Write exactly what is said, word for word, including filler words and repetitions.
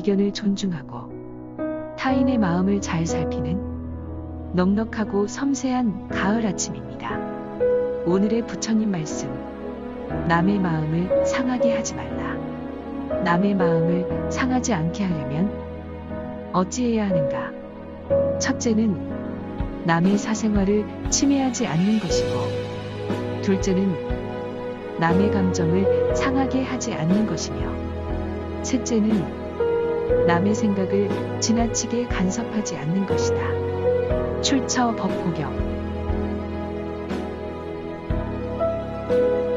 의견을 존중하고 타인의 마음을 잘 살피는 넉넉하고 섬세한 가을 아침입니다. 오늘의 부처님 말씀. 남의 마음을 상하게 하지 말라. 남의 마음을 상하지 않게 하려면 어찌해야 하는가? 첫째는 남의 사생활을 침해하지 않는 것이고, 둘째는 남의 감정을 상하게 하지 않는 것이며, 셋째는 남의 생각을 지나치게 간섭하지 않는 것이다. 출처 법호경.